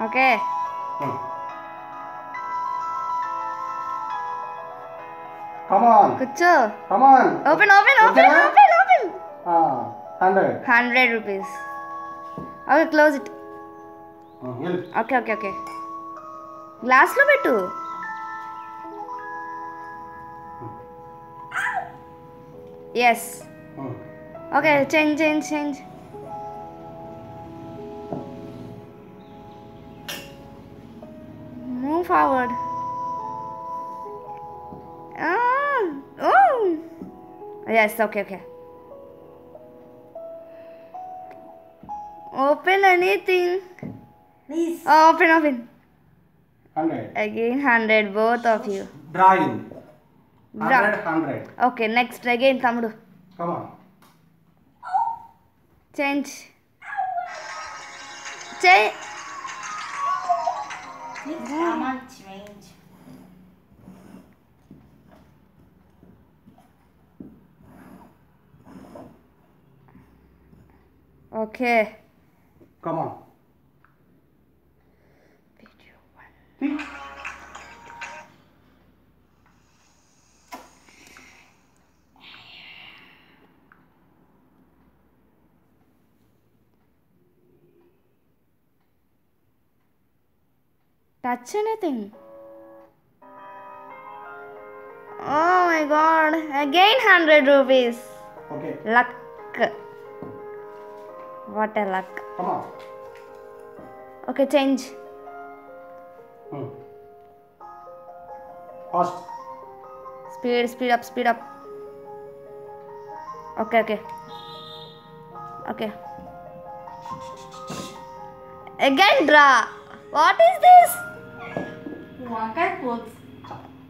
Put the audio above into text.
Okay. Come on. Kucho. Come on. Open. 100. 100 rupees. Okay, close it. Help. Okay. Glass lo pettu. Yes. Okay, change. Move forward. Oh. Yes, okay. Open anything. Please. Open. 100. Again 100, both of you. Drawing. 100. Okay, next again, Tamudu. Come on. Change. Please, come on, change. Okay. Come on. See? Touch anything. Oh my god. Again 100 rupees. Okay. Luck. What a luck. Come on. Okay, change. Fast. Speed up. Okay. Again draw. What is this? One guy puts.